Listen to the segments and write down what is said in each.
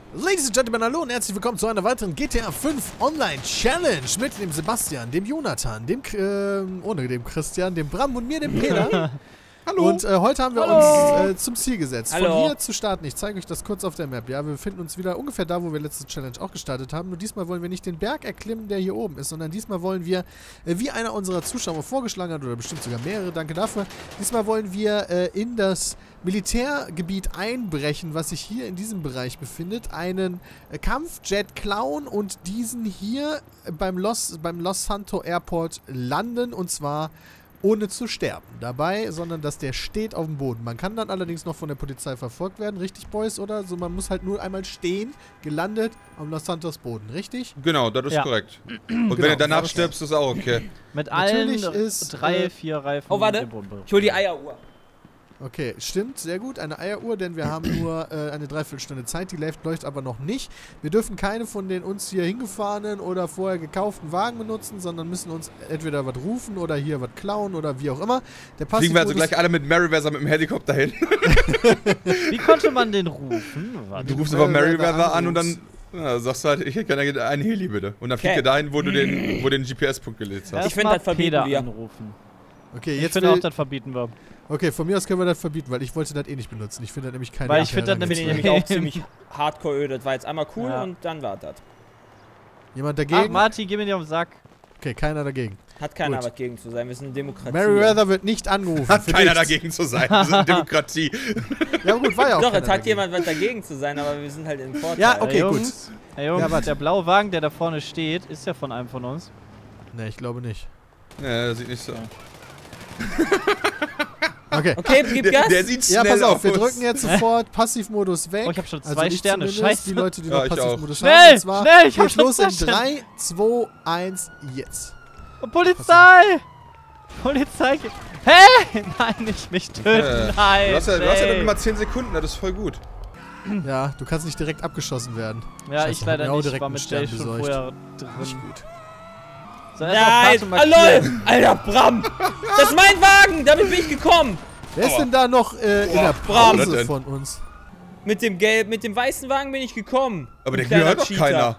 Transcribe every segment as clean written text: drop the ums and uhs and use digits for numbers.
Ladies and Gentlemen, hallo und herzlich willkommen zu einer weiteren GTA 5 Online Challenge mit dem Sebastian, dem Jonathan, dem Christian, dem Bram und mir, dem Peter. Hallo. Und heute haben wir uns zum Ziel gesetzt, von hier zu starten. Ich zeige euch das kurz auf der Map. Ja, wir befinden uns wieder ungefähr da, wo wir letzte Challenge auch gestartet haben. Nur diesmal wollen wir nicht den Berg erklimmen, der hier oben ist, sondern diesmal wollen wir, wie einer unserer Zuschauer vorgeschlagen hat, oder bestimmt sogar mehrere, danke dafür, diesmal wollen wir in das Militärgebiet einbrechen, was sich hier in diesem Bereich befindet, einen Kampfjet klauen und diesen hier beim Los Santos Airport landen, und zwar ohne zu sterben dabei, sondern dass der steht auf dem Boden. Man kann dann allerdings noch von der Polizei verfolgt werden, richtig, Boys, oder? So, man muss halt nur einmal stehen, gelandet am Los Santos Boden, richtig? Genau, das ist korrekt. Und wenn du danach stirbst, ist auch okay. Mit allen 3, 4 Reifen. Oh, warte, ich hol die Eieruhr. Okay, stimmt, sehr gut. Eine Eieruhr, denn wir haben nur eine Dreiviertelstunde Zeit. Die läuft aber noch nicht. Wir dürfen keine von den uns hier hingefahrenen oder vorher gekauften Wagen benutzen, sondern müssen uns entweder was rufen oder hier was klauen oder wie auch immer. Fliegen wir also gleich alle mit Merryweather mit dem Helikopter hin. Wie konnte man den rufen? Du rufst einfach Merryweather an und dann sagst du halt, ich hätte gerne einen Heli bitte. Und dann fliegt er dahin, wo du den GPS-Punkt gelegt hast. Ich finde, das verbieten wir. Okay, jetzt ich finde auch, das verbieten wir. Okay, von mir aus können wir das verbieten, weil ich wollte das eh nicht benutzen. Ich finde da nämlich keine... Weil ich finde das nämlich auch ziemlich hardcore öde. Das war jetzt einmal cool und dann war das. Jemand dagegen? Ach, Martin, geh mir nicht auf den Sack. Okay, keiner dagegen. Hat keiner was dagegen zu sein, wir sind eine Demokratie. Merryweather wird nicht angerufen. Hat keiner dagegen zu sein, wir sind eine Demokratie. Ja gut, war ja auch doch, es hat jemand was dagegen zu sein, aber wir sind halt im Vorteil. Ja, okay, gut. Hey Jungs, der blaue Wagen, der da vorne steht, ist ja von einem von uns. Ne, ich glaube nicht. Ne, das sieht nicht so. Okay. Okay, gib Gas. Der sieht schnell pass auf, aus. wir drücken jetzt sofort Passivmodus weg. Oh, ich hab schon 2 Sterne, scheiße. Die Leute, die noch Passivmodus schnell, haben. Und zwar schnell, ich geht los in 3, 2, 1, jetzt. Oh, Polizei! Polizei! Hey! Nein, nicht mich töten, nein! Du hast ja dann immer 10 Sekunden, das ist voll gut. Ja, du kannst nicht direkt abgeschossen werden. Ja, Scheiße, ich leider nicht, direkt war mit Jay schon vorher drin. Nicht gut. So, nein! Hallo! Alter, Bram! Das ist mein Wagen! Damit bin ich gekommen! Wer ist denn da noch in der Pause von uns? Mit dem weißen Wagen bin ich gekommen. Aber der gehört doch keiner.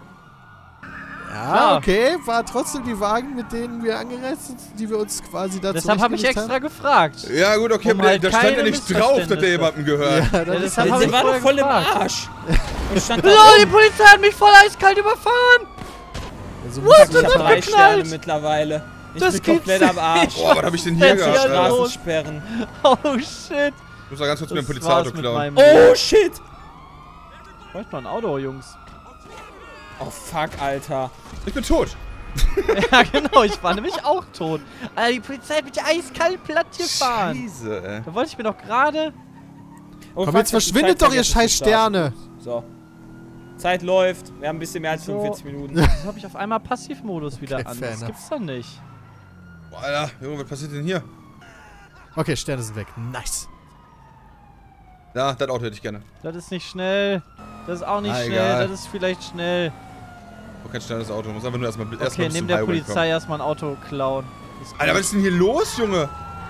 Ja, okay, war trotzdem die Wagen, mit denen wir angereist sind, die wir uns quasi dazu deshalb habe ich extra gefragt. Ja gut, okay, aber da stand ja nicht drauf, dass der jemandem gehört. Ja, der war doch voll im Arsch. Die Polizei hat mich voll eiskalt überfahren. Also ich hab 3 Sterne mittlerweile. Ich bin komplett am Arsch. Boah, was hab ich denn hier gehabt? Straßensperren. Oh shit. Ich muss da ganz kurz mit dem Polizeiauto klauen. Oh shit. Ich bräuchte mal ein Auto, Jungs. Oh fuck, Alter. Ich bin tot. Ja genau, ich war nämlich auch tot. Alter, die Polizei hat mich eiskalt platt gefahren. Scheiße, ey. Da wollte ich mir doch gerade... Oh, komm, jetzt verschwindet doch, ihr scheiß Sterne. So. Zeit läuft. Wir haben ein bisschen mehr als 45 Minuten. Jetzt habe ich auf einmal Passivmodus wieder an. Das gibt's doch nicht. Boah, Alter, Junge, was passiert denn hier? Okay, Sterne sind weg. Nice. Ja, das Auto hätte ich gerne. Das ist nicht schnell. Das ist auch nicht schnell. Das ist vielleicht schnell. Oh, kein schnelles Auto. Muss einfach nur erstmal okay, neben der Polizei erstmal ein Auto klauen. Alter, was ist denn hier los, Junge?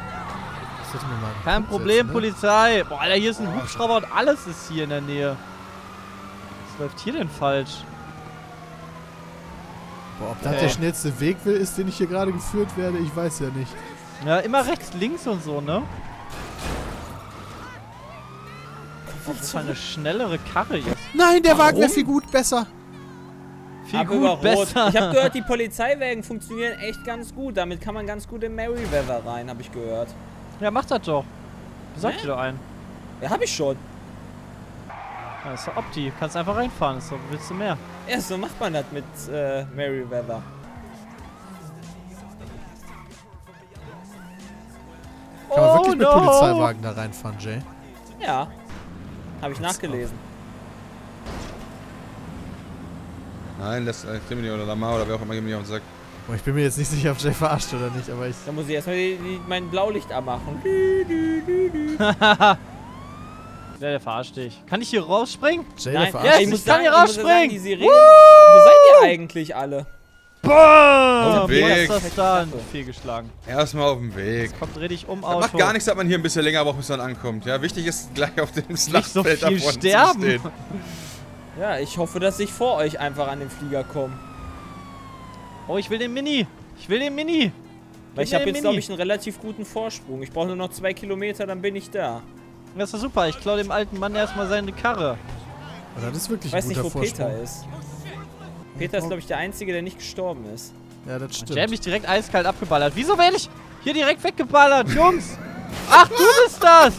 Kein Problem, Polizei. Boah, Alter, hier ist ein Hubschrauber und alles ist hier in der Nähe. Was läuft hier denn falsch? Boah, ob das der schnellste Weg ist, den ich hier gerade geführt werde, ich weiß ja nicht. Ja, immer rechts, links und so, ne? Das ist eine schnellere Karre jetzt. Nein, der Wagen wäre viel gut besser. Viel gut besser. Ich habe gehört, die Polizeiwagen funktionieren echt ganz gut. Damit kann man ganz gut in Merryweather rein, habe ich gehört. Ja, mach das doch. Besorg dir doch einen. Ja, hab ich schon. Ja, ist doch Opti. Kannst einfach reinfahren. Ist doch, willst du mehr? Ja, so macht man das mit Merryweather. Kann man wirklich mit Polizeiwagen da reinfahren, Jay? Ja. Habe ich nachgelesen. Nein, das Krimini oder Lamar oder wer auch immer geht mir auf den Sack. Boah, ich bin mir jetzt nicht sicher, ob Jay verarscht oder nicht, aber ich... Da muss ich erstmal mein Blaulicht anmachen. Ja, der verarscht dich. Kann ich hier rausspringen? Jay, nein, verarscht ich kann hier rausspringen! Die Sirene. Wo seid ihr eigentlich alle? Boah! Weg. Was ist das dann? Fehlgeschlagen. Erstmal auf dem Weg. Jetzt kommt, dreh dich um, Das Auto. macht gar nichts, dass man hier ein bisschen länger braucht, bis man ankommt. Ja, wichtig ist gleich auf dem Nicht so Schlachtfeld viel davon sterben. zu stehen. Ja, ich hoffe, dass ich vor euch einfach an den Flieger komme. Oh, ich will den Mini. Ich will den Mini. Weil ich habe jetzt, glaube ich, einen relativ guten Vorsprung. Ich brauche nur noch 2 Kilometer, dann bin ich da. Das ist doch super. Ich klaue dem alten Mann erstmal seine Karre. Das ist wirklich Ich weiß ein nicht, guter wo Vorsprung. Peter ist. Peter ist, glaube ich, der Einzige, der nicht gestorben ist. Ja, das stimmt. Der hat mich direkt eiskalt abgeballert. Wieso werde ich hier direkt weggeballert, Jungs? Ach, du bist das!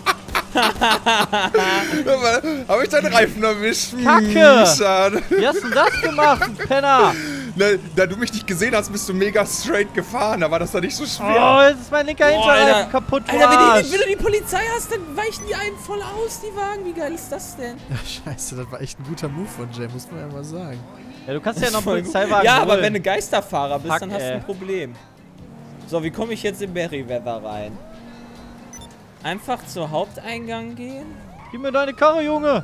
Habe ich deinen Reifen erwischt? Kacke! Schade. Wie hast du das gemacht, Penner? Da du mich nicht gesehen hast, bist du mega straight gefahren. Da war das doch nicht so schwer. Oh, jetzt ist mein linker Hinterreifen kaputt, du Alter, Arsch. wenn du die Polizei hast, dann weichen die einen voll aus, die Wagen. Wie geil ist das denn? Ja, scheiße, das war echt ein guter Move von Jay, muss man ja mal sagen. Ja, du kannst ja noch Voll Polizeiwagen gut. Ja, holen. aber wenn du Geisterfahrer bist, Fuck, dann hast du ein Problem. So, wie komme ich jetzt in Merryweather rein? Einfach zur Haupteingang gehen? Gib mir deine Karre, Junge!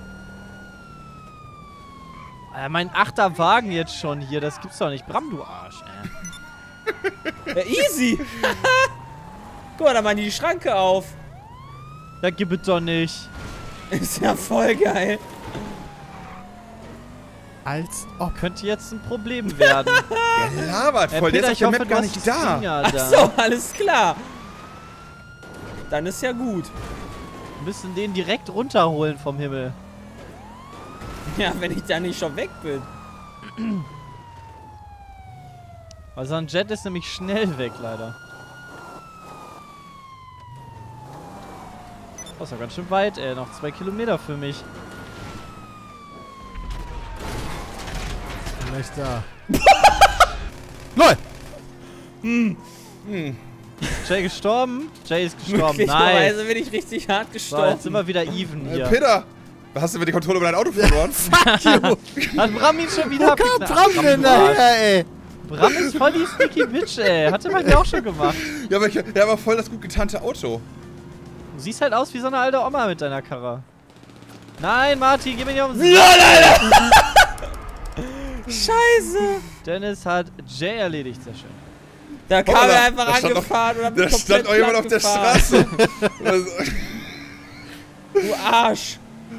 Alter, mein 8er Wagen jetzt schon hier, das gibt's doch nicht. Bram, du Arsch, ey. Ja, easy! Guck mal, da machen die Schranke auf. Da gib es doch nicht. Ist ja voll geil. Als ob. Könnte jetzt ein Problem werden. Der labert voll, der Peter, ist auf ich der hoffe, Map du gar hast nicht die da. Stinger da. Achso, alles klar. Dann ist ja gut. Wir müssen den direkt runterholen vom Himmel. Ja, wenn ich da nicht schon weg bin. Also ein Jet ist nämlich schnell weg, leider. Oh, ist ja ganz schön weit, ey. Noch 2 Kilometer für mich. Vielleicht da. LOL! Jay gestorben? Jay ist gestorben. Möglicherweise Nice. bin ich richtig hart So, gestorben. jetzt sind wir wieder even hier. Peter, hast du mir die Kontrolle über dein Auto verloren? Hat Bram ihn schon wieder Kam abgeknallt? Bram denn daher, ey? Bram ist voll die sneaky Bitch, ey. Hat er bei mir auch schon gemacht. Ja, aber der war voll das gut getarnte Auto. Du siehst halt aus wie so eine alte Oma mit deiner Karre. Nein, Martin, geh mir nicht auf den Scheiße! Dennis hat Jay erledigt, sehr schön. Da kam Hoppala, er einfach da stand angefahren und hat Da mich stand komplett auch jemand auf der platt Straße. Du Arsch!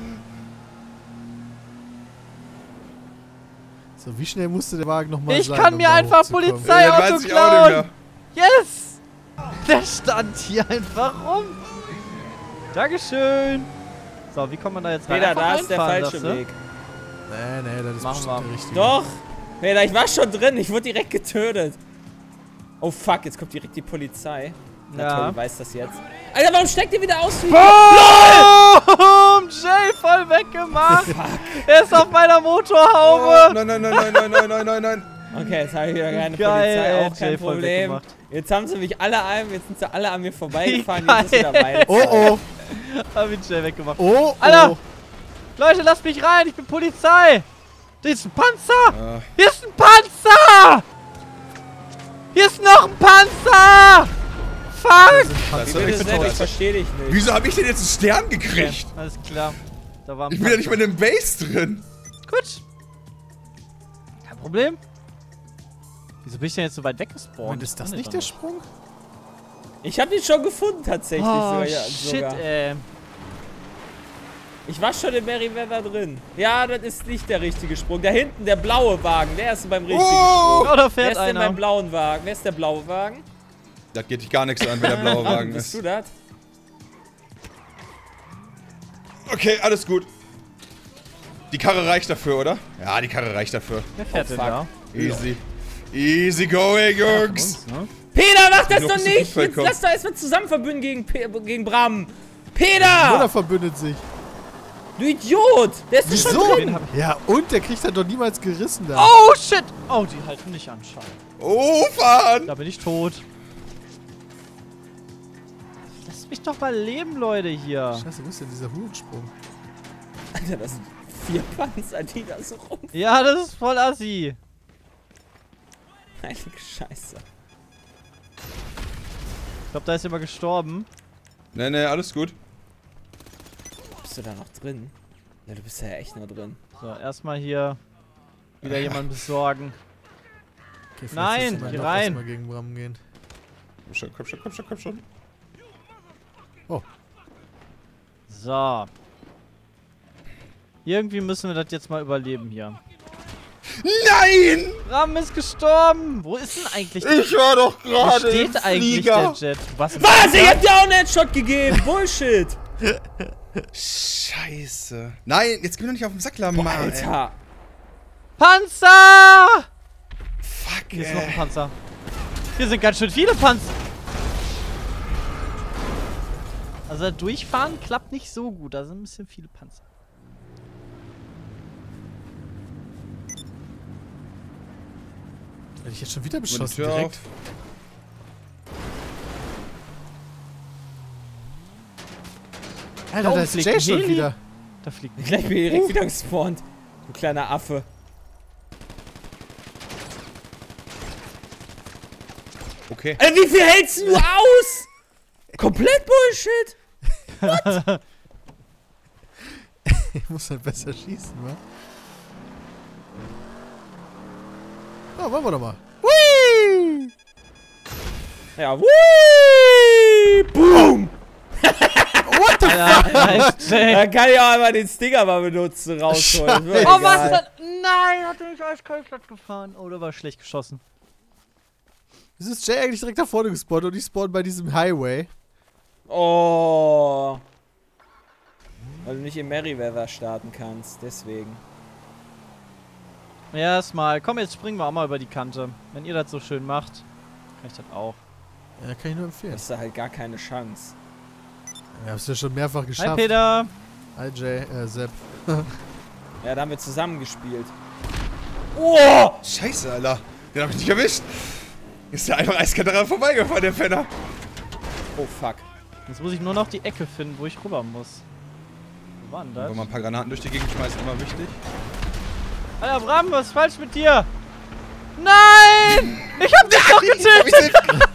So, wie schnell musste der Wagen nochmal Ich sein? kann um mir da einfach hochzukommen? Polizeiauto weiß ich auch nicht mehr. Yes! Der stand hier einfach rum. Dankeschön. So, wie kommt man da jetzt rein? Peter, Einfach da ist der reinfahren, falsche sagst du? Weg. Nee, das ist Machen bestimmt wir. der richtige. Doch! Peter, ich war schon drin, ich wurde direkt getötet. Oh fuck, jetzt kommt direkt die Polizei. Na Ja. toll, ich weiß das jetzt. Alter, warum steckt ihr wieder aus? Boom! Jay voll weggemacht. Er ist auf meiner Motorhaube. Oh, nein. Okay, jetzt habe ich wieder keine Geil, Polizei, ey, auch kein Jay voll Problem. weggemacht. Jetzt haben sie mich alle jetzt sind sie alle an mir vorbeigefahren, Geil. jetzt ist wieder meine Oh, Zeit. oh. Hab ihn Jay weggemacht. Oh, Alter! oh. Leute, lasst mich rein, ich bin Polizei. Hier ist ein Panzer. Ah. Hier ist ein Panzer. Hier ist noch ein Panzer. Fuck. Das Wie ist bitte echt denn? Ich verstehe dich nicht. Wieso habe ich denn jetzt einen Stern gekriegt? Okay, alles klar. Da war ein Ich bin ja nicht Panzer. mal in dem Base drin. Gut. Kein Problem. Wieso bin ich denn jetzt so weit weggespawnt? Und ist das nicht der Sprung? Ich habe ihn schon gefunden tatsächlich Oh, sogar. shit, ey. Ich war schon in Merryweather drin. Ja, das ist nicht der richtige Sprung. Da hinten, der blaue Wagen, der ist beim richtigen Sprung. Oh, da Wer fährt ist denn einer. beim blauen Wagen? Wer ist der blaue Wagen? Das geht dich gar nichts an, wenn der blaue Wagen Bist ist. du das? Okay, alles gut. Die Karre reicht dafür, oder? Ja, die Karre reicht dafür. Wer fährt Oh, denn fuck. da? Easy. Easy going, Jungs. Uns, ne? Peter, mach das Noch doch bis zum nicht! Unfall Jetzt kommen. lass doch erstmal zusammen verbünden gegen Bram. Oder Peter! verbündet sich. Du Idiot! Der ist doch schon Wieso? drin! Ja, und der kriegt halt doch niemals gerissen da. Oh, shit. Oh, die halten nicht an, schade. Oh, fahren. Da bin ich tot. Lasst mich doch mal leben, Leute, hier. Scheiße, wo ist denn dieser Hurensprung? Alter, das sind 4 Panzer, die da so rum. Ja, das ist voll assi. Heilige Scheiße. Ich glaube, da ist jemand gestorben. Nee, alles gut. Bist du da noch drin? Ja, du bist ja echt noch drin. So, erstmal hier wieder jemanden besorgen. Okay, vielleicht Nein, müssen wir geh doch rein. erstmal gegen Bram gehen. Komm schon. Oh, So. Irgendwie müssen wir das jetzt mal überleben hier. Nein! Bram ist gestorben. Wo ist denn eigentlich der Ich war doch gerade Wo steht eigentlich der Jet? Was? Was? Ich hab dir auch einen Headshot gegeben. Bullshit. Scheiße. Nein, jetzt geh doch nicht auf den Sack, Mann. Alter. Panzer! Fuck, Hier ist noch ein Panzer. Hier sind ganz schön viele Panzer. Also durchfahren klappt nicht so gut. Da sind ein bisschen viele Panzer. Hätte ich jetzt schon wieder beschossen, Tür direkt. Alter, da ist Jay schon wieder. Da fliegt Gleich bin ich direkt wieder gespawnt. Du kleiner Affe. Okay. Wie viel hältst du aus? Komplett Bullshit. What? Ich muss halt besser schießen, wa? Oh, wollen wir doch mal. Hui! Ja, wuii! Boom! What the fuck? Da kann ich auch einmal den Stinger mal benutzen, rausholen. Oh, was denn? Nein, hat er mich eiskalt platt gefahren. Oh, der war schlecht geschossen. Wieso ist Jay eigentlich direkt da vorne gespawnt und ich spawn bei diesem Highway? Oh. Weil du nicht im Merryweather starten kannst, deswegen. Erstmal. Komm, jetzt springen wir auch mal über die Kante. Wenn ihr das so schön macht, kann ich das auch. Ja, kann ich nur empfehlen. Hast du halt gar keine Chance. Ja, hab's ja schon mehrfach geschafft. Hi, Peter. Hi, Jay, Sepp. Ja, da haben wir zusammen gespielt. Oh! Scheiße, Alter. Den hab ich nicht erwischt. Ist der einfach eiskalt daran vorbeigefahren, der Penner. Oh, fuck. Jetzt muss ich nur noch die Ecke finden, wo ich rüber muss. Wo war denn das? Wenn man ein paar Granaten durch die Gegend schmeißt, immer wichtig. Alter, Bram, was ist falsch mit dir? Nein! Ich hab dich doch getötet!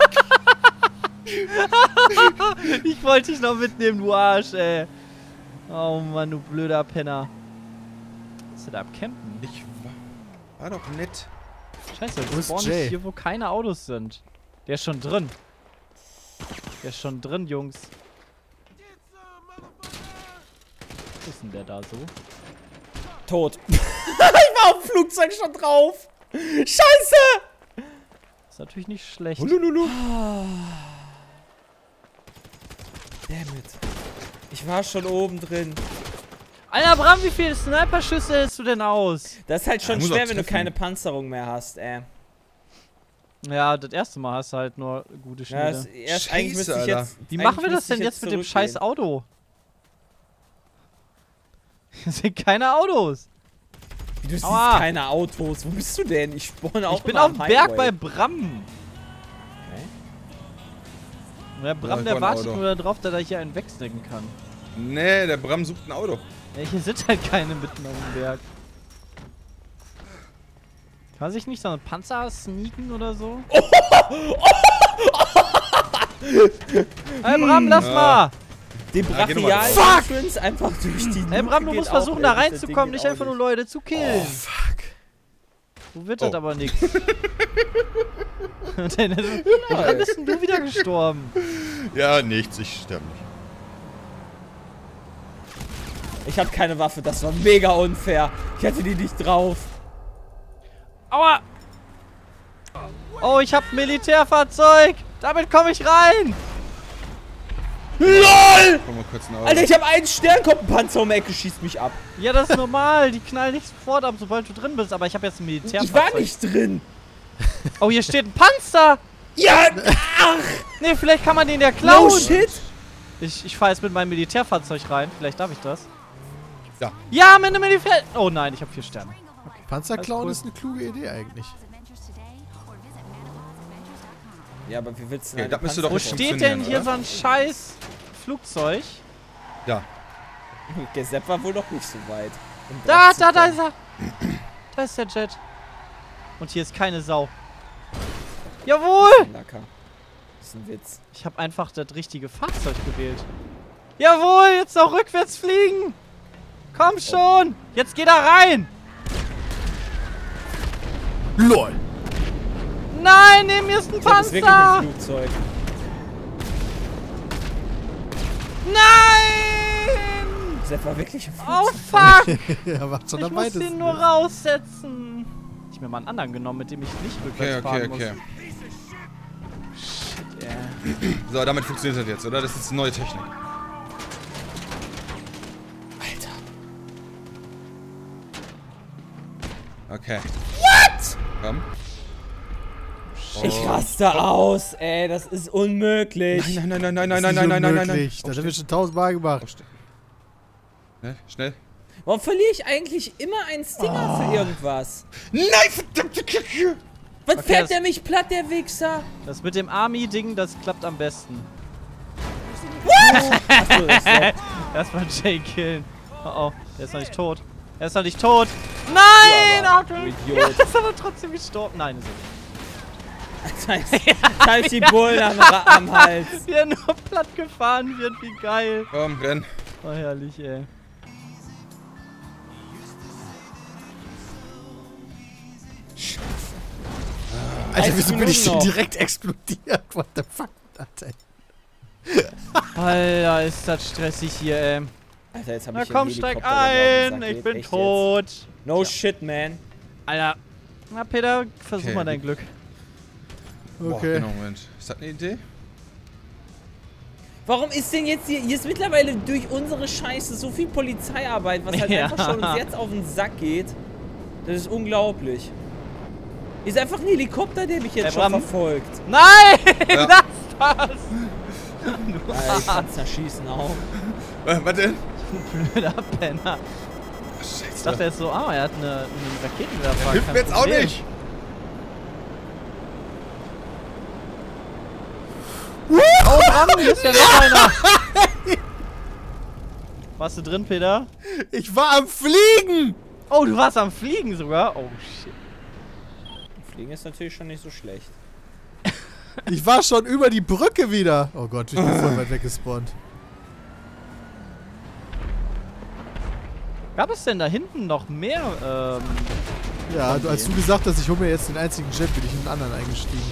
Ich wollte dich noch mitnehmen, du Arsch, ey. Oh Mann, du blöder Penner. Was ist denn da am Campen? Ich war doch nett. Scheiße, Wo wir ist spawnen Jay? hier, wo keine Autos sind. Der ist schon drin. Der ist schon drin, Jungs. Was ist denn der da so? Tot. Ich war auf dem Flugzeug schon drauf. Scheiße! Ist natürlich nicht schlecht. Hulululu. Dammit. Ich war schon oben drin. Alter, Bram, wie viele Sniper-Schüsse hältst du denn aus? Das ist halt schon muss schwer, auch wenn du treffen. keine Panzerung mehr hast, Ja, das erste Mal hast du halt nur gute Ja, Schnitte. Scheiße, eigentlich müsste ich Alter. jetzt. Wie eigentlich machen wir das müsste ich denn jetzt mit dem zurückgehen. scheiß Auto? Hier sind keine Autos. Du siehst Aua. keine Autos. Wo bist du denn? Ich spawn auch Ich bin immer auf dem am Berg Highway. bei Bram. Okay. Und der Bram, Ja, der ein wartet Auto. nur darauf, dass er hier einen wegsnacken kann. Nee, der Bram sucht ein Auto. Ja, hier sind halt keine mitten auf dem Berg. Kann sich nicht so ein Panzer sneaken oder so? Hey Bram, lass mal! Den Ja, geh doch mal brachialen drauf. Entrance einfach durch die Hey Bram, du Luke musst geht versuchen, auch, da ey. Das reinzukommen, Ding nicht geht einfach auch nur Leute zu killen. Fuck. So wird das Oh. aber nix. Wann bist denn du wieder gestorben? Ja, nichts, ich sterbe nicht. Ich hab keine Waffe, das war mega unfair. Ich hatte die nicht drauf. Aua! Oh, ich hab ein Militärfahrzeug! Damit komme ich rein! LOL! Komm mal kurz nach Alter, ich hab einen Stern, kommt ein Panzer um die Ecke, schießt mich ab. Ja, das ist normal. Die knallen nicht sofort ab, sobald du drin bist. Aber ich habe jetzt ein Militärfahrzeug. Ich war nicht drin. Oh, hier steht ein Panzer! Ja, ach, Nee, vielleicht kann man den ja klauen. no shit. Ich fahre jetzt mit meinem Militärfahrzeug rein. Vielleicht darf ich das. Ja. Ja, mit einem Militär... Oh nein, ich habe 4 Sterne. Panzerklauen Alles ist eine kluge Idee eigentlich. Ja, aber wie willst du Okay, denn das müsste doch Wo nicht steht denn funktionieren, hier oder? so ein scheiß Flugzeug? Da. Der Sepp war wohl noch nicht so weit. um Da drauf zu ist kommen. er. Da ist der Jet. Und hier ist keine Sau. Jawohl! Lacker. Das ist ein Witz. Ich habe einfach das richtige Fahrzeug gewählt. Jawohl, jetzt noch rückwärts fliegen. Komm schon. Jetzt geh da rein. LOL. Nein, neben mir ist ein Das ist wirklich Panzer. ein Flugzeug. Nein! Das war wirklich ein Oh, fuck! Ja, war schon Ich am muss weitesten. den nur raussetzen. Ich hab mir mal einen anderen genommen, mit dem ich nicht rückwärts fahren muss. Shit, ey. So, damit funktioniert das jetzt, oder? Das ist eine neue Technik. Alter. Okay. What? Komm. Ich raste aus, ey. Das ist unmöglich. Nein. Das haben wir schon 1000-mal gemacht. Schnell. Warum verliere ich eigentlich immer einen Stinger für irgendwas? Nein, verdammte Kacke! Was Okay, fährt der mich platt, der Wichser? Das mit dem Army-Ding, das klappt am besten. Achso, das ist Erstmal Jay killen. Oh, der ist noch nicht tot. Er ist noch nicht tot. Nein! Ja, Du Idiot. Ja, ist aber trotzdem gestorben. Nein, ist er nicht. Da ist die Bullen am Hals. Wie er nur platt gefahren wird, wie geil. Komm, renn. Oh, herrlich, ey. Alter, wieso bin ich denn noch. direkt explodiert? What the fuck, Alter? Alter, ist das stressig hier, ey. Alter, jetzt hab Na ich komm, hier steig Helikopter, der mir auf den ein. Sack Ich geht. bin Echt tot. Jetzt? No shit, man. Alter. Na, Peter, versuch Okay. mal dein Glück. Boah, Okay. genau, Moment. Ist das eine Idee? Warum ist denn jetzt hier ist mittlerweile durch unsere Scheiße so viel Polizeiarbeit, was halt Ja. einfach schon uns jetzt auf den Sack geht? Das ist unglaublich. Ist einfach ein Helikopter, der mich jetzt schon Bram. verfolgt. Nein! Ja. Lass das! Alter, ich kann's zerschießen auch. Was denn? Blöder Penner. Ich Scheiße. dachte jetzt so, er hat einen Raketenwerfer. Hilft kein mir jetzt auch Problem. nicht. Oh, Bram, hier ist ja noch einer. Warst du drin, Peter? Ich war am Fliegen! Oh, du warst am Fliegen sogar? Oh, shit. Fliegen ist natürlich schon nicht so schlecht. Ich war schon über die Brücke wieder. Oh Gott, ich bin voll weit weggespawnt. Gab es denn da hinten noch mehr? Ja, als du gesagt hast, ich hole mir jetzt den einzigen Jet, bin ich in den anderen eingestiegen.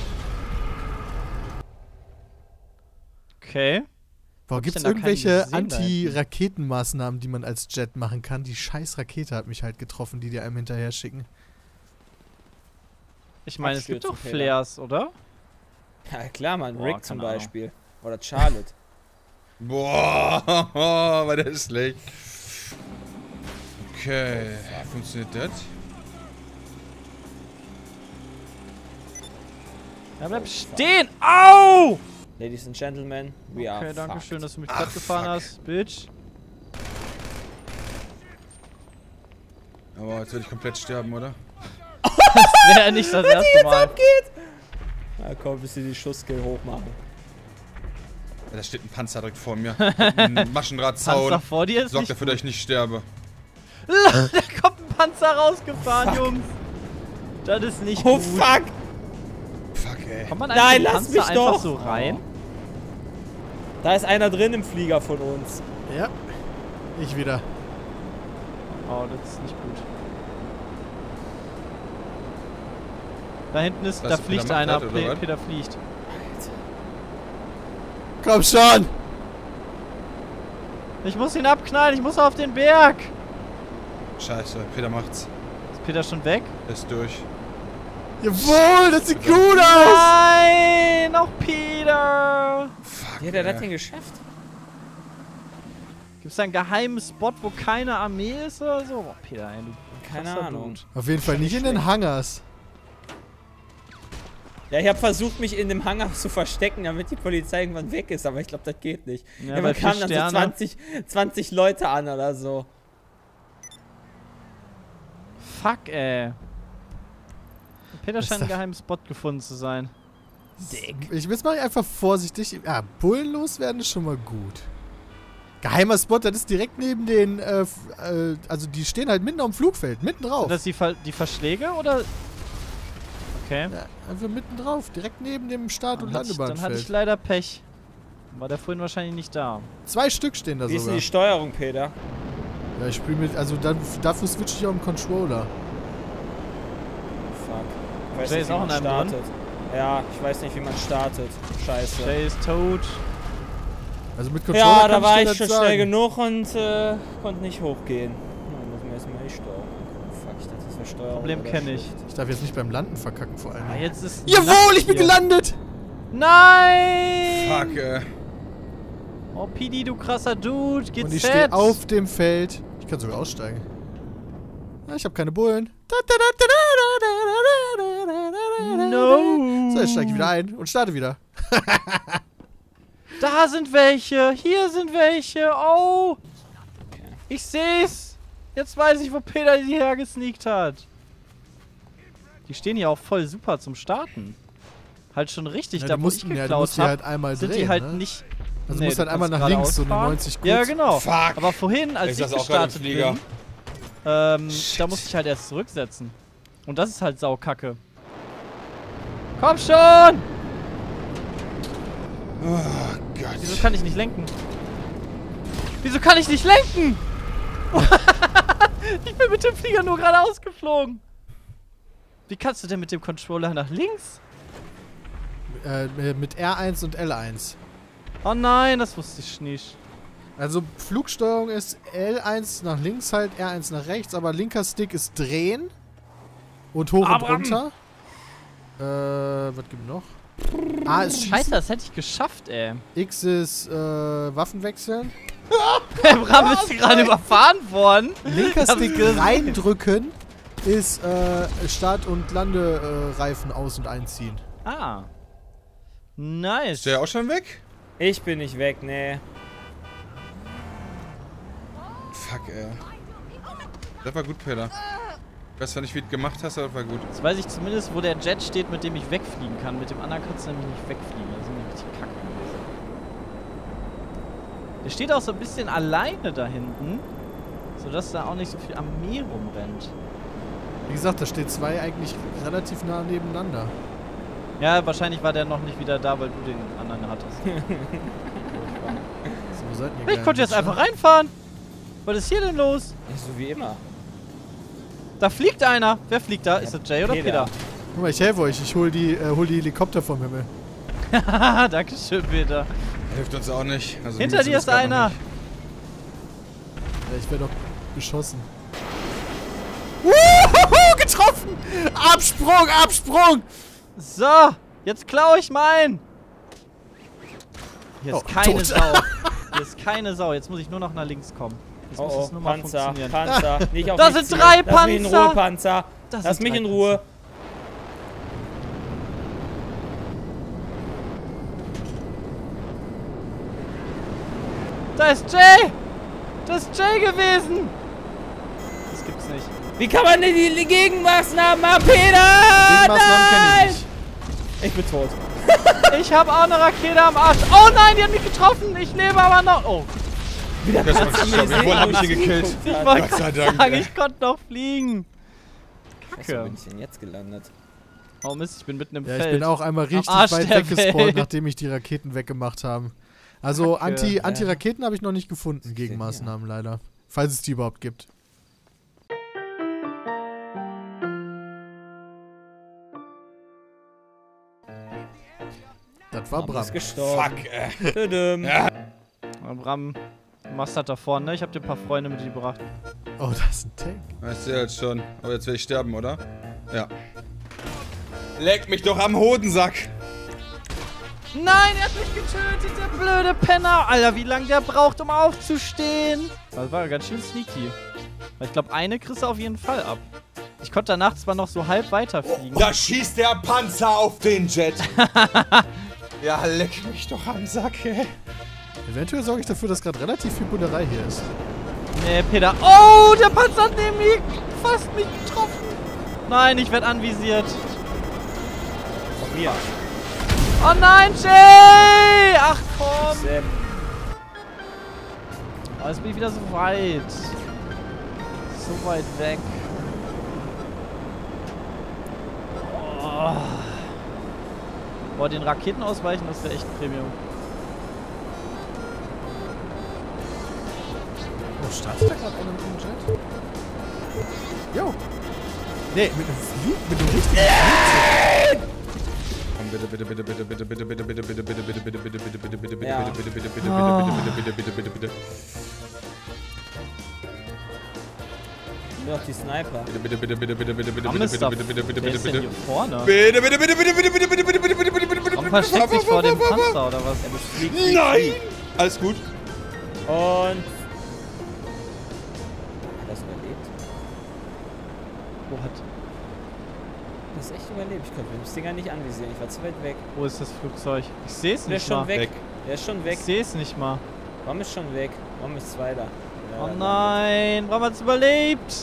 Okay. Boah, gibt's denn da keinen irgendwelche gesehen da Anti-Raketenmaßnahmen, die man als Jet machen kann? Die scheiß Rakete hat mich halt getroffen, die einem hinterher schicken. Ich meine, es gibt doch Abstürzen, Flares, oder? Ja klar, man. Boah, Rick zum keine Ahnung. Beispiel. Oder Charlotte. Boah, war der schlecht. Okay, funktioniert das? Ja, bleib stehen! Au! Ladies and Gentlemen, we are Okay, danke fucked. schön, dass du mich platt gefahren hast, Bitch. Aber jetzt würde ich komplett sterben, oder? Das wäre nicht das erste Mal. Na komm, bis sie die Schussskill hochmachen. Ja, da steht ein Panzer direkt vor mir. Ein Maschendrahtzaun. Panzer vor dir ist Sorgt nicht dafür, dass ich nicht sterbe. Da kommt ein Panzer rausgefahren, Jungs. Das ist nicht Oh gut. fuck! Fuck, ey. Kommt man Nein, eigentlich lass Panzer mich einfach doch. so rein? Da ist einer drin im Flieger von uns. Ja, ich wieder. Oh, das ist nicht gut. Da hinten ist, Was, da Peter fliegt macht einer. das, oder was? Peter fliegt. Komm schon! Ich muss ihn abknallen, ich muss auf den Berg. Scheiße, Peter macht's. Ist Peter schon weg? Er ist durch. Jawohl, das sieht gut aus! Nein, noch Peter. Fuck, Wie hat er das ey. denn geschafft? Gibt es da einen geheimen Spot, wo keine Armee ist oder so? Oh, Peter, ey, du Keine krasser Ahnung. Dude. Auf jeden Fall nicht in den Hangars. Ja, ich habe versucht, mich in dem Hangar zu verstecken, damit die Polizei irgendwann weg ist, aber ich glaube, das geht nicht. Ja, Ja, bei man kamen 4 dann so Sterne. 20 Leute an oder so. Fuck, ey. Peter Was scheint einen da- geheimen Spot gefunden zu sein. Ich will jetzt mal einfach vorsichtig. Ja, Bullen loswerden ist schon mal gut. Geheimer Spot, das ist direkt neben den, also die stehen halt mitten am Flugfeld, mitten drauf. Sind das die Verschläge oder? Okay. Ja, einfach mitten drauf, direkt neben dem Start- und Dann hatte ich Landebahnfeld. leider Pech. War der vorhin wahrscheinlich nicht da. 2 Stück stehen da Wie ist denn sogar. die Steuerung, Peter? Ja, ich spiele mit, also dafür switche ich auch im Controller. Fuck. Ich weiß Jay nicht, ist wie auch man in einem startet. Ja, ich weiß nicht, wie man startet. Scheiße. Jay ist tot. Also mit Controller Ja, kann da war dir ich schon das schnell sagen. genug und konnte nicht hochgehen. Dann muss mir erstmal die Steuerung angucken. Fuck, ich dachte, das wäre Steuerung. Problem kenne ich. Ich darf jetzt nicht beim Landen verkacken vor allem. Ah, jetzt ist Jawohl, ich bin hier. gelandet! Nein! Fuck, Oh, Pidi, du krasser Dude. Geht's Und ich stehe auf dem Feld. Ich kann sogar aussteigen. Ja, ich habe keine Bullen. No. So, jetzt steige ich wieder ein und starte wieder. Da sind welche. Hier sind welche. Oh. Ich seh's. Jetzt weiß ich, wo Peter die hergesneakt hat. Die stehen hier auch voll super zum Starten. Halt schon richtig. Ja, Da, du wo musst, ich ja, du geklaut musst die habe, halt einmal sind drehen, die halt ne? nicht... Also Nee, musst du halt einmal kannst nach links, geradeaus so eine fahren. 90 kurz. Ja, genau. Fuck. Aber vorhin, als Ich ich saß auch gerade im gestartet Flieger. bin, da musste ich halt erst zurücksetzen. Und das ist halt saukacke. Komm schon! Oh Gott. Wieso kann ich nicht lenken? Wieso kann ich nicht lenken? Ich bin mit dem Flieger nur geradeaus geflogen. Wie kannst du denn mit dem Controller nach links? Mit R1 und L1. Oh nein, das wusste ich nicht. Also Flugsteuerung ist L1 nach links halt, R1 nach rechts, aber linker Stick ist drehen und hoch und runter. Was gibt noch? A ist schießen. Scheiße, das hätte ich geschafft, ey. X ist Waffen wechseln. Bram ist gerade überfahren worden. Linker Hab Stick ich gesehen. reindrücken ist Start- und Landereifen aus- und einziehen. Ah. Nice. Ist der auch schon weg? Ich bin nicht weg, nee. Fuck, Das war gut, Peter. Ich weiß zwar nicht, wie du es gemacht hast, aber das war gut. Jetzt weiß ich zumindest, wo der Jet steht, mit dem ich wegfliegen kann. Mit dem anderen kannst du nämlich nicht wegfliegen. Das ist nämlich richtig kacke gewesen. Der steht auch so ein bisschen alleine da hinten, sodass da auch nicht so viel Armee rumrennt. Wie gesagt, da steht zwei eigentlich relativ nah nebeneinander. Ja, wahrscheinlich war der noch nicht wieder da, weil du den anderen hattest. So, wo seid ihr Ich konnte jetzt einfach reinfahren. Was ist hier denn los? So wie immer. Da fliegt einer. Wer fliegt da? Ist das Jay oder Peter? Guck mal, ich helfe euch. Ich hol die Helikopter vom Himmel. Haha, Dankeschön, Peter. Hilft uns auch nicht. Also Hinter dir ist einer. Ja, ich werde doch beschossen. Getroffen! Absprung, Absprung! So, jetzt klaue ich meinen. Hier ist keine tot. Sau. Hier ist keine Sau. Jetzt muss ich nur noch nach links kommen. Jetzt muss es nur mal Panzer, funktionieren. Panzer. Nicht auf Da mich sind zielen. 3 Lass mich in Panzer. Ruhe, Panzer. Das Lass sind mich 3 in Ruhe. Da ist Jay! Das ist Jay gewesen! Das gibt's nicht. Wie kann man denn die Gegenmaßnahmen machen, Peter? Gegenmaßnahmen kenne ich nicht. Ich bin tot. Ich habe auch eine Rakete am Arsch. Oh nein, die hat mich getroffen. Ich lebe aber noch. Oh, Wieder Das kannst war du gestorben. mir Jawohl, hab sehen, ich wie ihn gekillt. geguckt ich hat. wollte Gott sei gerade Dank, sagen, ey. ich konnte noch fliegen. Scheiße, wo bin ich denn jetzt gelandet? Oh Mist, ich bin mitten im Ja, Feld. ich bin auch einmal richtig Arsch weit der weggespawnt, Welt. nachdem ich die Raketen weggemacht haben. Also Kacke, Anti-Raketen habe ich noch nicht gefunden, Gegenmaßnahmen leider. Falls es die überhaupt gibt. Das war Bram. Ist gestorben. Fuck, Tudum. Ja. Oh, Bram, du machst das da vorne, ne? Ich hab dir ein paar Freunde mitgebracht. Oh, das ist ein Tank. Weißt du jetzt schon. Aber jetzt will ich sterben, oder? Ja. Leck mich doch am Hodensack. Nein, er hat mich getötet, der blöde Penner. Alter, wie lange der braucht, um aufzustehen. Das war ganz schön sneaky. Weil ich glaube, eine kriegst du auf jeden Fall ab. Ich konnte danach zwar noch so halb weiterfliegen. Da schießt der Panzer auf den Jet. Ja, leck mich doch am Sack, ey. Eventuell sorge ich dafür, dass gerade relativ viel Bullerei hier ist. Nee, Peter. Oh, der Panzer hat neben mir fast mich getroffen. Nein, ich werde anvisiert. Von mir. Oh nein, Jay! Ach komm. Sepp. Oh, jetzt bin ich wieder so weit. So weit weg. Oh. Boah, den Raketen ausweichen, das wäre echt Premium. Oh, startet da gerade einer mit dem Jet? Jo. Nee, mit einem Flug, mit einem richtigen Flugzeug. Oh Bitte, bitte, bitte, bitte, bitte, bitte, bitte, bitte, bitte, bitte, bitte, bitte, bitte, bitte, bitte, bitte, bitte, Ja. bitte, bitte, bitte, bitte, Ah. bitte, bitte, bitte, bitte. Nur noch die Sniper. Bitte, bitte, bitte, bitte, bitte, bitte, bitte, Warum ist bitte, da... bitte, bitte, bitte, Wer bitte, ist denn bitte. hier vorne? Bitte, bitte, bitte, bitte, bitte, bitte, bitte, bitte, bitte, bitte, bitte, bitte. Warum versteckt sich vor dem Panzer oder was? Nein! Alles gut. Und... Hat das überlebt? Wo hat... Das ist echt überlebt. Ich konnte mir das Dinger nicht anvisieren. Ich war zu weit weg. Wo ist das Flugzeug? Ich sehe es Der ist nicht schon mal. weg. Weg. Der ist schon weg. Ich sehe es nicht mal. Bram ist schon weg. Bram ist Zweiter. Ja, Oh dann- nein, Bram hat's überlebt.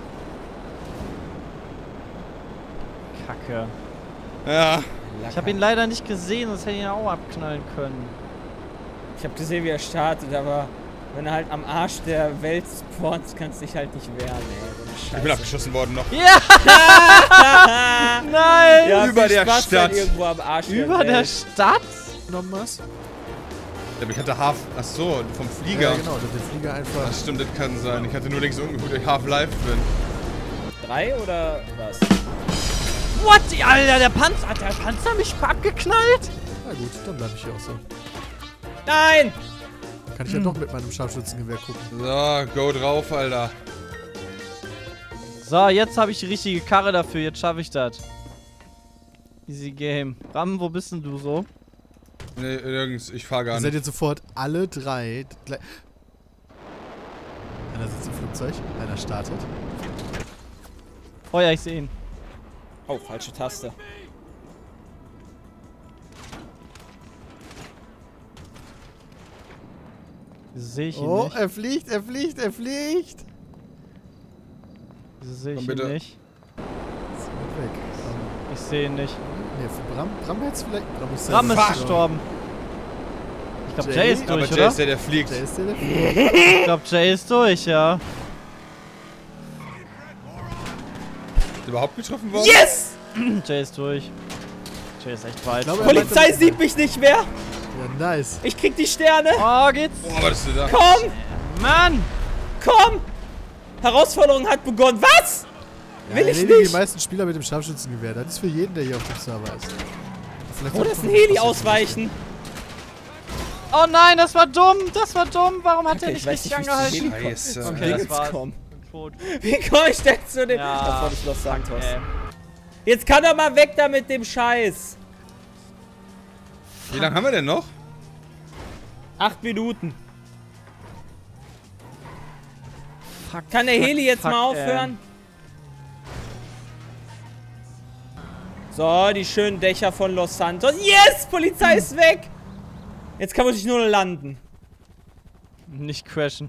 Kacke. Ja. Ich habe ihn leider nicht gesehen, sonst hätte ich ihn auch abknallen können. Ich habe gesehen, wie er startet, aber wenn er halt am Arsch der Welt spawnt, kannst du dich halt nicht wehren, ey. Ich bin abgeschossen worden noch. Ja! Nein! Ja, Über viel der Spaß Stadt. Dann irgendwo am Arsch Über der der Welt. Stadt? Noch was? Aber ich hatte Half... Achso, vom Flieger. Ja, genau, der Flieger einfach. Das stimmt, das kann sein. Ich hatte nur links unten, wo ich Half-Life bin. 3 oder was? What? Alter, der Panzer mich abgeknallt? Na gut, dann bleibe ich hier auch so. Nein! Kann ich ja doch mit meinem Scharfschützengewehr gucken. So, go drauf, Alter. So, jetzt habe ich die richtige Karre dafür. Jetzt schaffe ich das. Easy Game. Bram, wo bist denn du so? Nee, nirgends. Ich fahr gar Ihr seid nicht. jetzt sofort alle drei gleich. Einer sitzt im Flugzeug, einer startet. Oh ja, ich sehe ihn. Oh, falsche Taste. Wieso sehe ich ihn Oh, nicht? er fliegt, er fliegt, er fliegt! Wieso sehe ich Komm, ihn bitte. nicht? Ist weit weg. Ich sehe ihn nicht. Nee, für Bram jetzt vielleicht. Bram ist Fuck. gestorben. Ich glaube, Jay? Jay ist Aber durch, Jay oder? ist der fliegt. Der ist der fliegt. Ich glaube, Jay ist durch, ja. Ist überhaupt getroffen worden? Yes! Jay ist durch. Jay ist echt weit. Ich glaube, Polizei sieht mich nicht mehr! Ja, nice. Ich krieg die Sterne! Oh, geht's? Boah, was ist denn da? Komm! Mann! Komm! Herausforderung hat begonnen. Was? Ja, Will ich erledige nicht! die meisten Spieler mit dem Scharfschützengewehr. Das ist für jeden, der hier auf dem Server ist. Vielleicht Oh, das ist ein auch- Heli ausweichen. Oh nein, das war dumm! Das war dumm! Warum hat Okay, er ich nicht weiß richtig nicht, wie ich angehalten? Scheiße. Okay, das Jetzt war's. komm. Bin tot. Wie komme ich denn zu dem? Ja. Das war nicht Los Santos. Okay. Jetzt kann er mal weg da mit dem Scheiß. Wie lange haben wir denn noch? 8 Minuten. Fuck, Kann der fuck, Heli jetzt fuck, mal aufhören? So, die schönen Dächer von Los Santos. Yes! Polizei ist weg! Jetzt kann man sich nur noch landen. Nicht crashen.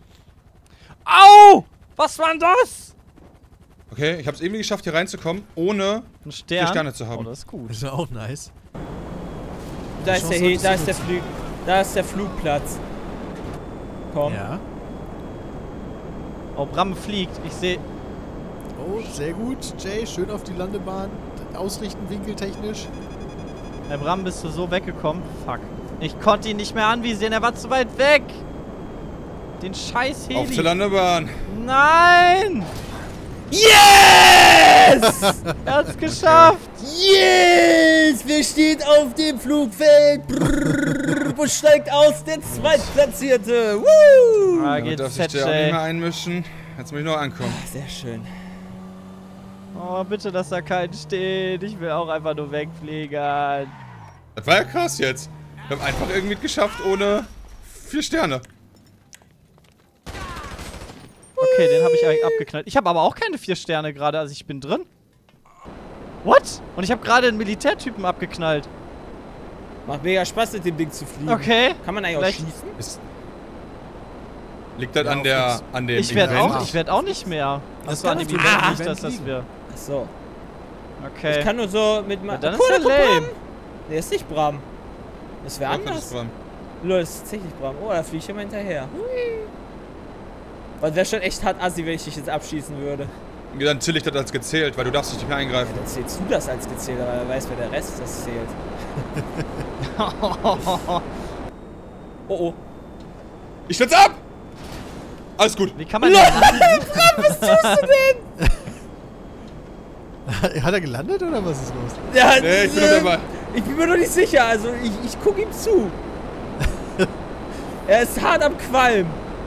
Au! Was war denn das? Okay, ich hab's irgendwie geschafft, hier reinzukommen, ohne Ein Stern? 4 Sterne zu haben. Oh, das ist gut. Das ist ja auch nice. Da Die ist der Chance Heli, da solltest ist du der da ist der Flugplatz. Komm. Ja. Oh, Bram fliegt. Ich sehe... Oh, sehr gut. Jay, schön auf die Landebahn. Ausrichten, winkeltechnisch. Herr Bram, bist du so weggekommen? Fuck. Ich konnte ihn nicht mehr anvisieren, er war zu weit weg. Den scheiß Auf zur Heli. Landebahn. Nein! Yes! Er hat's geschafft. Yes! Wer steht auf dem Flugfeld? Brrr, wo steigt aus? Der Zweitplatzierte. Woo! Ah, Damit geht's darf sich der auch nicht Jay. mehr einmischen. Jetzt muss ich noch ankommen. Sehr schön. Oh, bitte, dass da kein steht. Ich will auch einfach nur wegfliegen. Das war ja krass jetzt. Wir haben einfach irgendwie geschafft ohne 4 Sterne. Okay, den habe ich eigentlich abgeknallt. Ich habe aber auch keine 4 Sterne gerade, also ich bin drin. What? Und ich habe gerade einen Militärtypen abgeknallt. Macht mega Spaß, mit dem Ding zu fliegen. Okay. Kann man eigentlich auch Vielleicht- schießen? Liegt das Ja, an dem Ich werde Event? werd auch nicht mehr. Das war an dem kann auf Event dem nicht, dass das liegen. wir... Ach so. Okay. Ich kann nur so mit Ja, dann Guck, ist da er kommt lame. Bram. Der ist nicht Bram. Das wäre Ja, kann anders. das dran. Lol, das ist tatsächlich Bram. Oh, da fliege ich immer hinterher. Das wäre schon echt hart assi, wenn ich dich jetzt abschießen würde. Dann zähle ich das als gezählt, weil du darfst nicht mehr eingreifen. Dann zählst du das als gezählt, aber wer weiß, wer der Rest das zählt. Oh oh. Ich stürze ab! Alles gut. Wie kann man denn... Hat er gelandet oder was ist los? Ja, Nee, ich bin noch dabei. Ich bin mir noch nicht sicher, also ich gucke ihm zu. Er ist hart am Qualm.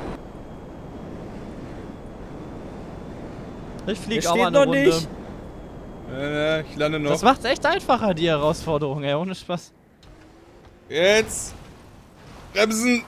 Ich fliege auch mal eine Runde. Nicht. Ich lande noch. Das macht's echt einfacher, die Herausforderung, ey, ohne Spaß. Jetzt. Bremsen.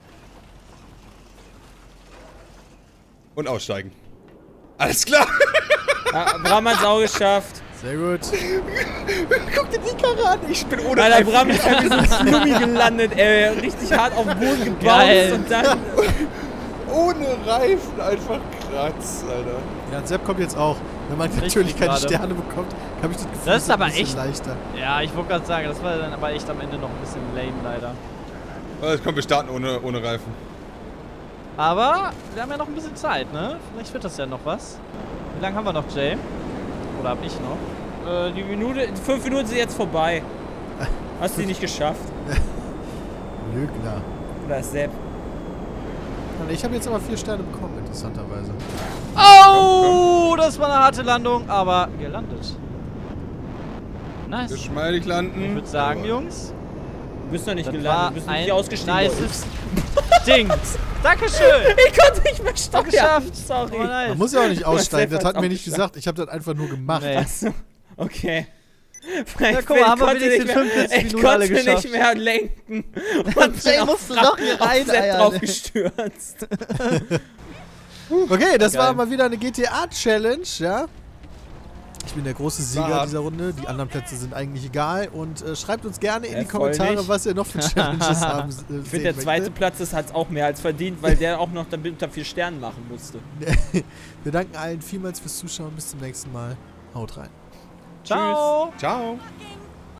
Und aussteigen. Alles klar. Ja, Bram hat's auch geschafft. Sehr gut. Guck dir die Karre an. Ich bin ohne Alter, Reifen. Bram ist ja wie so ein Slummi gelandet, ey. Richtig hart auf den Boden gebaut und dann... Ohne Reifen einfach kratz, Alter. Ja, und Sepp kommt jetzt auch. Wenn man Richtig natürlich keine gerade. Sterne bekommt, habe ich das Gefühl, Das ist es wird aber ein bisschen echt leichter. Ja, ich wollte gerade sagen, das war dann aber echt am Ende noch ein bisschen lame, leider. Also, komm, wir starten ohne Reifen. Aber wir haben ja noch ein bisschen Zeit, ne? Vielleicht wird das ja noch was. Wie lange haben wir noch, Jay? Oder hab ich noch? Die 5 Minuten sind jetzt vorbei. Hast du die nicht geschafft? Lügner. Oder Sepp? Ich habe jetzt aber 4 Sterne bekommen, interessanterweise. Oh, das war eine harte Landung, aber gelandet. Nice. Geschmeidig landen. Ich würde sagen, Jungs, Du bist noch nicht das gelandet, war du bist noch ein nicht ausgestiegen. nices Ding. Dankeschön. Ich konnte nicht mehr steuern. Geschafft. Sorry. Oh, nice. Man muss ja auch nicht aussteigen, Sepp das hat's hat mir auch nicht geschafft. gesagt. Ich habe das einfach nur gemacht. Nee. Achso, okay. Ja, guck mal, haben wir wenigstens 45 Minuten alle Ich konnte geschafft. nicht mehr lenken. Und Jay bin musste auf doch hier rein, Sepp Eier. drauf gestürzt. Okay, das Geil. war mal wieder eine GTA-Challenge, ja. Ich bin der große Sieger War- dieser Runde. Die anderen Plätze sind eigentlich egal. Und schreibt uns gerne in die voll Kommentare, nicht. was ihr noch für Challenges haben Ich finde, der zweite Platz hat es auch mehr als verdient, weil der auch noch damit unter 4 Sternen machen musste. Wir danken allen vielmals fürs Zuschauen. Bis zum nächsten Mal. Haut rein. Ciao. Ciao. Fucking